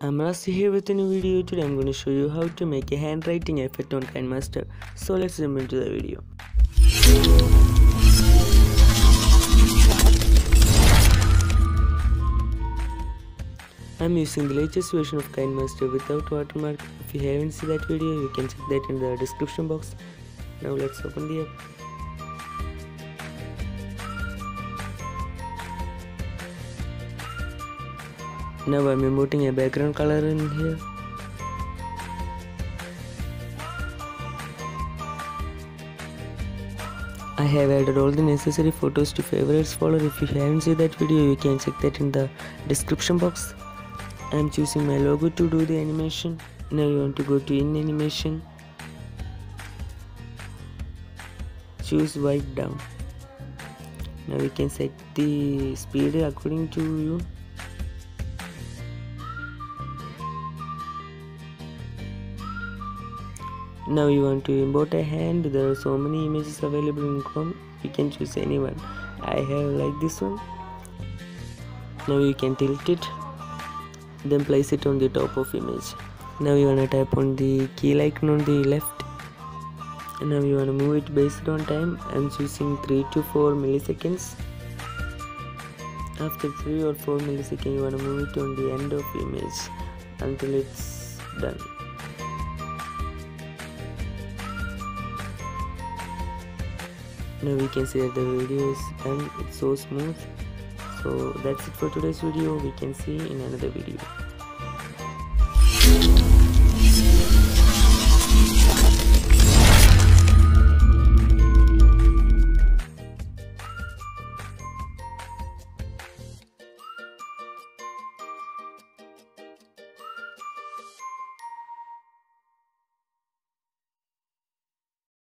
I'm Rasti here with a new video. Today I'm going to show you how to make a handwriting effect on KineMaster. So let's jump into the video. I'm using the latest version of KineMaster without watermark. If you haven't seen that video, you can check that in the description box. Now let's open the app. Now I'm importing a background color in here. I have added all the necessary photos to favorites folder. If you haven't seen that video, you can check that in the description box. I'm choosing my logo to do the animation. Now you want to go to in animation. Choose white down. Now you can set the speed according to you. Now you want to import a hand. There are so many images available in Chrome. You can choose anyone. I have like this one. Now you can tilt it, then place it on the top of image. Now you want to tap on the key icon on the left. And now you want to move it based on time. I'm choosing 3 to 4 milliseconds. After 3 or 4 milliseconds, you want to move it on the end of image until it's done. Now we can see that the video is done. It's so smooth. So that's it for today's video. We can see in another video.